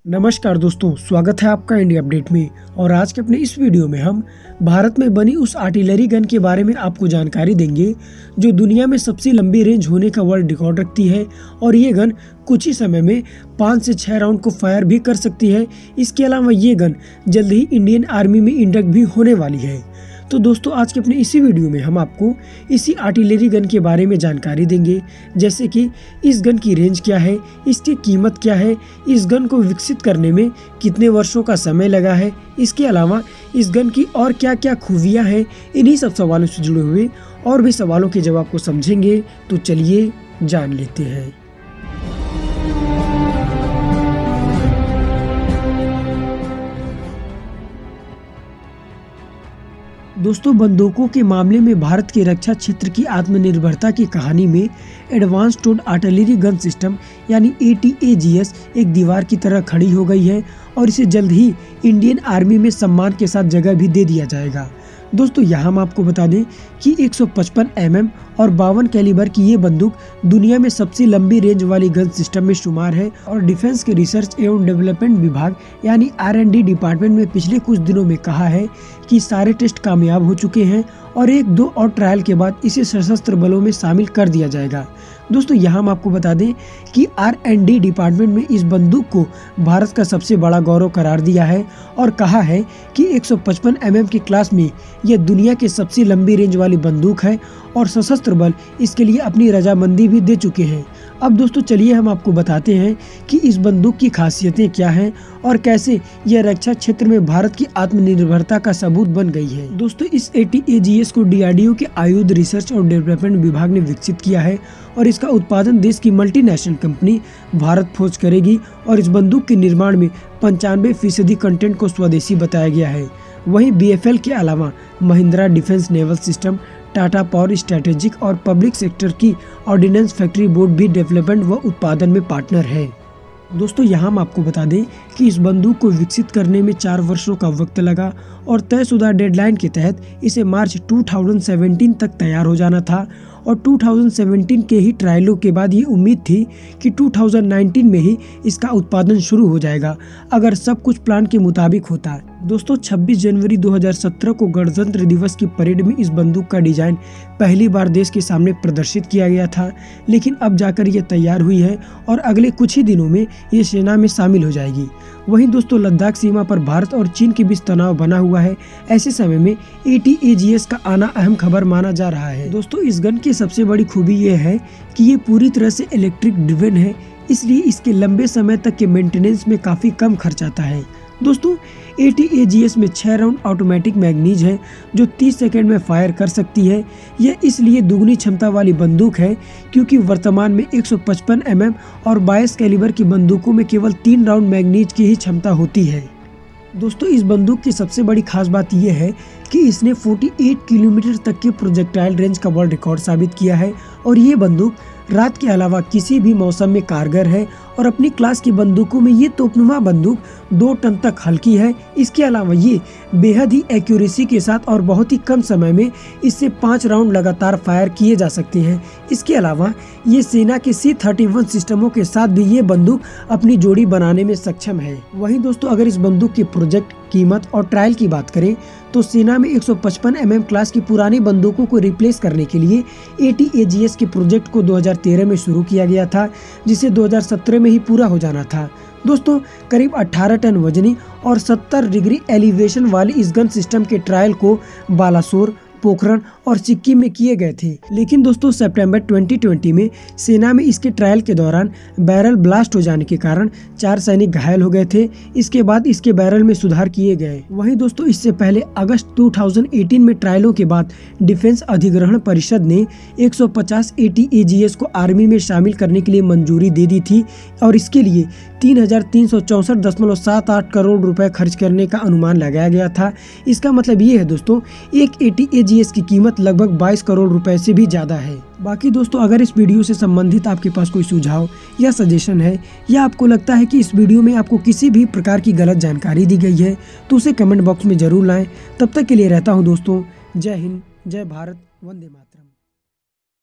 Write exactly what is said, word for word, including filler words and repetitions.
नमस्कार दोस्तों, स्वागत है आपका इंडिया अपडेट में। और आज के अपने इस वीडियो में हम भारत में बनी उस आर्टिलरी गन के बारे में आपको जानकारी देंगे जो दुनिया में सबसे लंबी रेंज होने का वर्ल्ड रिकॉर्ड रखती है। और ये गन कुछ ही समय में पाँच से छह राउंड को फायर भी कर सकती है। इसके अलावा ये गन जल्द ही इंडियन आर्मी में इंडक्ट भी होने वाली है। तो दोस्तों, आज के अपने इसी वीडियो में हम आपको इसी आर्टिलरी गन के बारे में जानकारी देंगे, जैसे कि इस गन की रेंज क्या है, इसकी कीमत क्या है, इस गन को विकसित करने में कितने वर्षों का समय लगा है, इसके अलावा इस गन की और क्या क्या खूबियां हैं। इन्हीं सब सवालों से जुड़े हुए और भी सवालों के जवाब को समझेंगे। तो चलिए जान लेते हैं। दोस्तों, बंदूकों के मामले में भारत के रक्षा क्षेत्र की आत्मनिर्भरता की कहानी में advance towed artillery gun system यानी A T A G S एक दीवार की तरह खड़ी हो गई है और इसे जल्द ही इंडियन आर्मी में सम्मान के साथ जगह भी दे दिया जाएगा। दोस्तों, यहाँ हम आपको बता दें कि एक सौ पचपन एम एम और बावन कैलिबर की ये बंदूक दुनिया में सबसे लंबी रेंज वाली गन सिस्टम में शुमार है। और डिफेंस के रिसर्च एवं डेवलपमेंट विभाग यानी आर एंड डी डिपार्टमेंट में पिछले कुछ दिनों में कहा है कि सारे टेस्ट कामयाब हो चुके हैं और एक दो और ट्रायल के बाद इसे सशस्त्र बलों में शामिल कर दिया जाएगा। दोस्तों, यहाँ हम आपको बता दें कि आर एंड डी डिपार्टमेंट में इस बंदूक को भारत का सबसे बड़ा गौरव करार दिया है और कहा है कि एक सौ पचपन एम एम की क्लास में यह दुनिया की सबसे लंबी रेंज वाली बंदूक है और सशस्त्र बल इसके लिए अपनी रजामंदी भी दे चुके हैं। अब दोस्तों, चलिए हम आपको बताते हैं कि इस बंदूक की खासियतें क्या हैं और कैसे यह रक्षा क्षेत्र में भारत की आत्मनिर्भरता का सबूत बन गई है। दोस्तों, इस A T A G S को डी आर डी ओ के आयुध रिसर्च और डेवलपमेंट विभाग ने विकसित किया है और इसका उत्पादन देश की मल्टीनेशनल कंपनी भारत फोर्ज करेगी। और इस बंदूक के निर्माण में पंचानवे फीसदी कंटेंट को स्वदेशी बताया गया है। वहीं बी एफ एल के अलावा Mahindra defence naval system, Tata power strategic और पब्लिक सेक्टर की ऑर्डिनेंस फैक्ट्री बोर्ड भी डेवलपमेंट व उत्पादन में पार्टनर है। दोस्तों, यहाँ हम आपको बता दें कि इस बंदूक को विकसित करने में चार वर्षों का वक्त लगा और तयशुदा डेडलाइन के तहत इसे मार्च दो हज़ार सत्रह तक तैयार हो जाना था। और दो हज़ार सत्रह के ही ट्रायलों के बाद ये उम्मीद थी कि दो हज़ार उन्नीस में ही इसका उत्पादन शुरू हो जाएगा अगर सब कुछ प्लान के मुताबिक होता। दोस्तों, छब्बीस जनवरी दो हज़ार सत्रह को गणतंत्र दिवस की परेड में इस बंदूक का डिजाइन पहली बार देश के सामने प्रदर्शित किया गया था, लेकिन अब जाकर ये तैयार हुई है और अगले कुछ ही दिनों में ये सेना में शामिल हो जाएगी। वहीं दोस्तों, लद्दाख सीमा पर भारत और चीन के बीच तनाव बना हुआ है। ऐसे समय में ए टी ए जी एस का आना अहम खबर माना जा रहा है। दोस्तों, इस गन की सबसे बड़ी खूबी ये है कि ये पूरी तरह से इलेक्ट्रिक ड्रिवन है, इसलिए इसके लंबे समय तक के मेंटेनेंस में काफी कम खर्च आता है। दोस्तों, ए टी ए जी एस में छह राउंड ऑटोमेटिक मैगनीज है जो तीस सेकंड में फायर कर सकती है। यह इसलिए दुगनी क्षमता वाली बंदूक है क्योंकि वर्तमान में एक सौ पचपन एम एम और बाईस कैलिबर की बंदूकों में केवल तीन राउंड मैगनीज की ही क्षमता होती है। दोस्तों, इस बंदूक की सबसे बड़ी खास बात यह है कि इसने अड़तालीस किलोमीटर तक के प्रोजेक्टाइल रेंज का वर्ल्ड रिकॉर्ड साबित किया है। और ये बंदूक रात के अलावा किसी भी मौसम में कारगर है और अपनी क्लास की बंदूकों में ये तोपनुमा बंदूक दो टन तक हल्की है। इसके अलावा ये बेहद ही एक्यूरेसी के साथ और बहुत ही कम समय में इससे पाँच राउंड लगातार फायर किए जा सकते हैं। इसके अलावा ये सेना के सी थर्टी वन सिस्टमों के साथ भी ये बंदूक अपनी जोड़ी बनाने में सक्षम है। वहीं दोस्तों, अगर इस बंदूक के प्रोजेक्ट, कीमत और ट्रायल की बात करें तो सेना में एक सौ पचपन एम एम क्लास की पुरानी बंदूकों को रिप्लेस करने के लिए A T A G S के प्रोजेक्ट को दो हज़ार तेरह में शुरू किया गया था, जिसे दो हज़ार सत्रह में ही पूरा हो जाना था। दोस्तों, करीब अठारह टन वजनी और सत्तर डिग्री एलिवेशन वाली इस गन सिस्टम के ट्रायल को बालासोर, पोखरण और सिक्किम में किए गए थे। लेकिन दोस्तों, सितंबर दो हज़ार बीस में सेना में इसके ट्रायल के दौरान बैरल ब्लास्ट हो जाने के कारण चार सैनिक घायल हो गए थे। इसके बाद इसके बैरल में सुधार किए गए। वहीं दोस्तों, इससे पहले अगस्त दो हज़ार अठारह में ट्रायलों के बाद डिफेंस अधिग्रहण परिषद ने एक सौ पचास A T A G S को आर्मी में शामिल करने के लिए मंजूरी दे दी थी और इसके लिए तीन हजार तीन सौ चौसठ दशमलव सात आठ करोड़ रुपए खर्च करने का अनुमान लगाया गया था। इसका मतलब ये है दोस्तों, एक ए टी ए जी एस की कीमत लगभग बाईस करोड़ रुपए से भी ज्यादा है। बाकी दोस्तों, अगर इस वीडियो से संबंधित आपके पास कोई सुझाव या सजेशन है या आपको लगता है कि इस वीडियो में आपको किसी भी प्रकार की गलत जानकारी दी गई है तो उसे कमेंट बॉक्स में जरूर लाएं। तब तक के लिए रहता हूं दोस्तों, जय हिंद, जय भारत, वंदे मातरम।